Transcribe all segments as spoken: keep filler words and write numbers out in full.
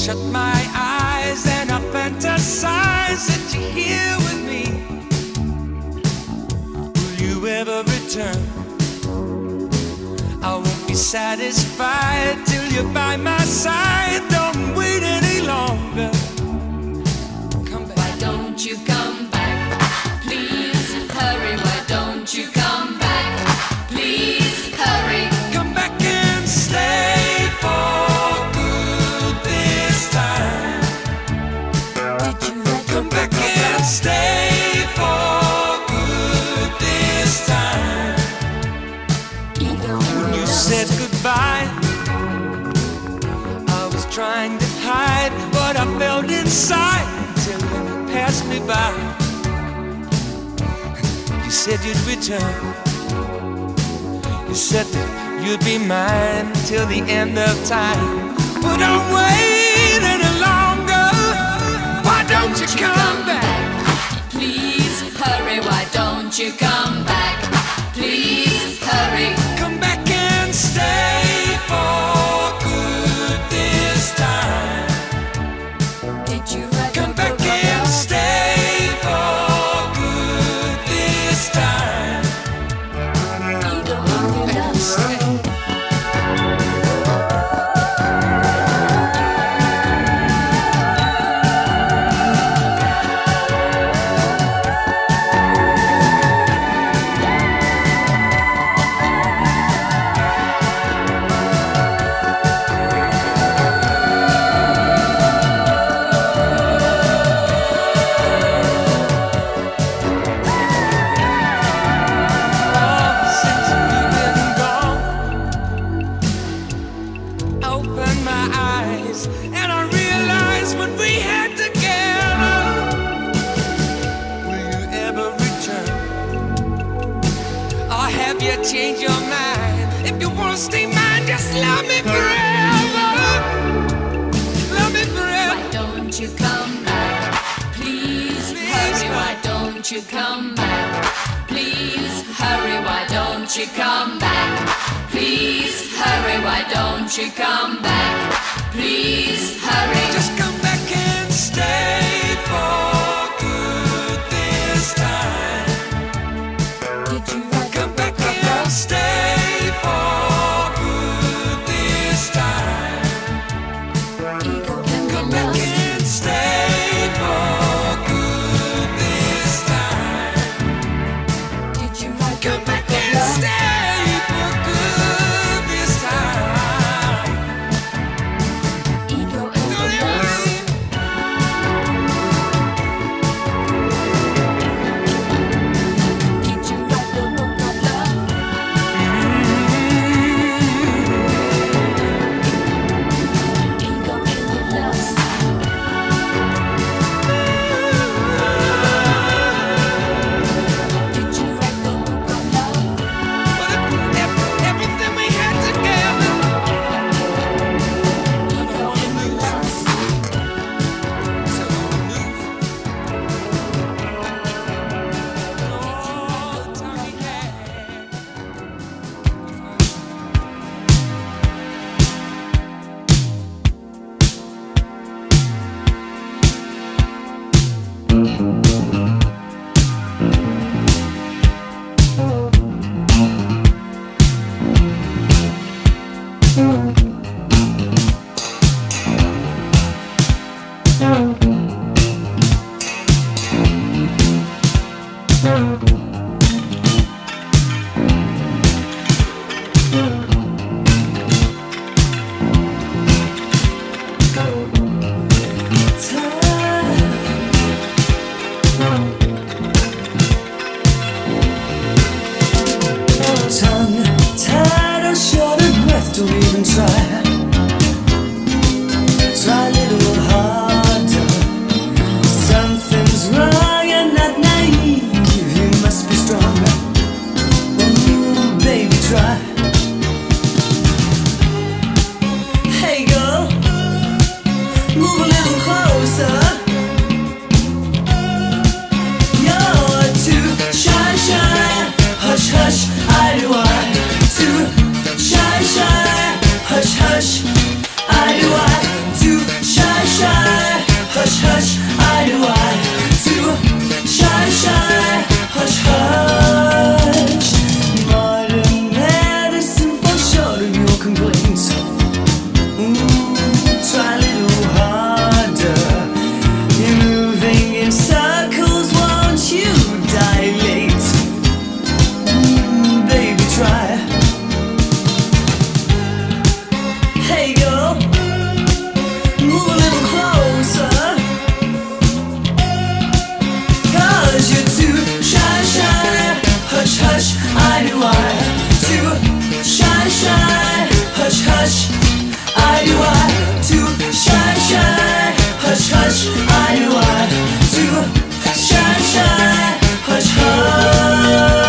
shut my eyes and I fantasize that you're here with me. Will you ever return? I won't be satisfied till you're by my side. Don't wait any longer. Come back. Why don't you come back? Please hurry. Why don't you come back? Please hurry. Come back and stay for good this time. Did you let Come back and stay for good this time. ego When you said goodbye, I was trying to hide what I felt inside until you passed me by. You said you'd return. You said that you'd be mine till the end of time. But don't wait any longer. Why don't you come back? Please hurry. Why don't you come back? Please hurry. Come back and stay for good this time. Did you write Come a back book and about stay for good this time. ego in the dust? Open my eyes and I realize what we had together. Will you ever return? Or have you changed your mind? If you wanna stay mine, just love me forever. Love me forever. Why don't you come back? Please hurry. Why don't you come back? Please hurry. Why don't you come back? Please hurry. Why don't you come back? Please hurry. Just come back and stay for good this time. Did you write Come a back book and about stay for good this time. ego in the Come back dust? and stay for good this time. Did you write a Come book back and about stay for good this time. ego in Don't the ever dust? leave. Did you write a book of love? Ego in the dust? Did you write a book of love? But ev- everything we had together. Ego in the dust? So all the time we had. Tongue tied or short of breath, don't even try. hush, I do I to shine, shine. Hush, hush, I do I to shine, shine. Hush, hush.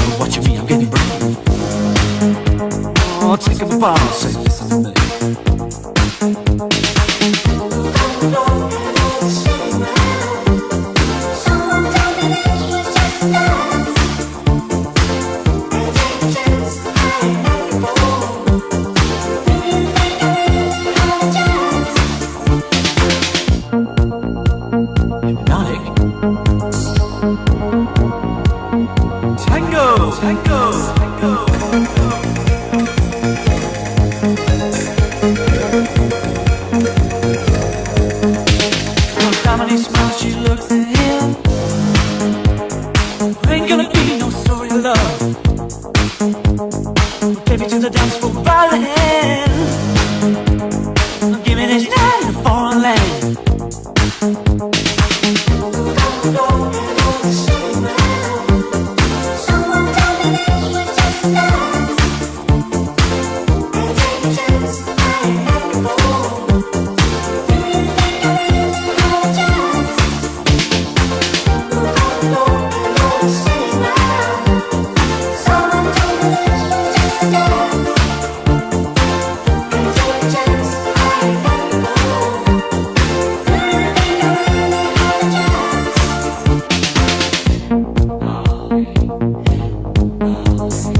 watching me, I'm getting brave. Oh, take a bow, say this is me. Tango, tango, tango. Well, Dominique smiles, she looks at him. Ain't gonna be no story of love. Baby, to the dance floor by the hand. Give me this night in a foreign land. Oh.